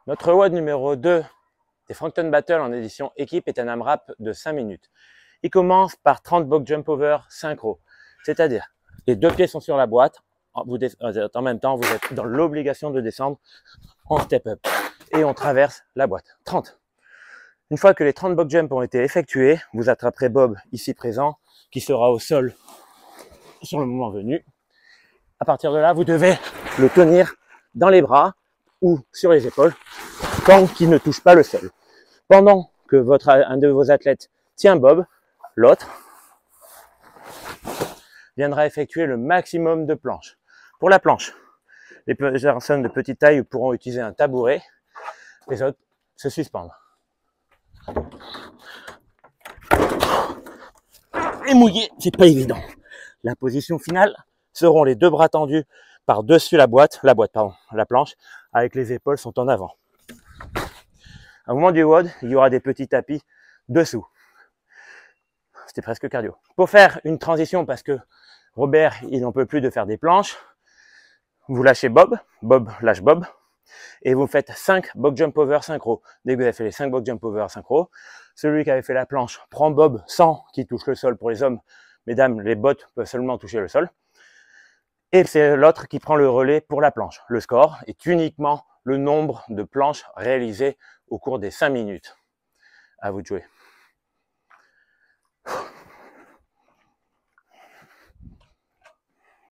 Notre WOD numéro 2 des Frankton Battle en édition équipe est un AMRAP de 5 minutes. Il commence par 30 box jump over synchro, c'est-à-dire les deux pieds sont sur la boîte, en même temps vous êtes dans l'obligation de descendre en step up et on traverse la boîte. 30. Une fois que les 30 box jumps ont été effectués, vous attraperez Bob ici présent qui sera au sol sur le moment venu. À partir de là, vous devez le tenir dans les bras ou sur les épaules tant qu'il ne touche pas le sol. Pendant que un de vos athlètes tient Bob, l'autre viendra effectuer le maximum de planches. Pour la planche, les personnes de petite taille pourront utiliser un tabouret, les autres se suspendent. Et mouiller, c'est pas évident. La position finale seront les deux bras tendus par-dessus la planche, avec les épaules sont en avant. Au moment du WOD, il y aura des petits tapis dessous. C'était presque cardio. Pour faire une transition, parce que Robert, il n'en peut plus de faire des planches, vous lâchez Bob, Bob lâche Bob, et vous faites 5 box jump over synchro. Dès que vous avez fait les 5 box jump over synchro, celui qui avait fait la planche prend Bob sans qu'il touche le sol pour les hommes. Mesdames, les bottes peuvent seulement toucher le sol. Et c'est l'autre qui prend le relais pour la planche. Le score est uniquement le nombre de planches réalisées au cours des 5 minutes. À vous de jouer.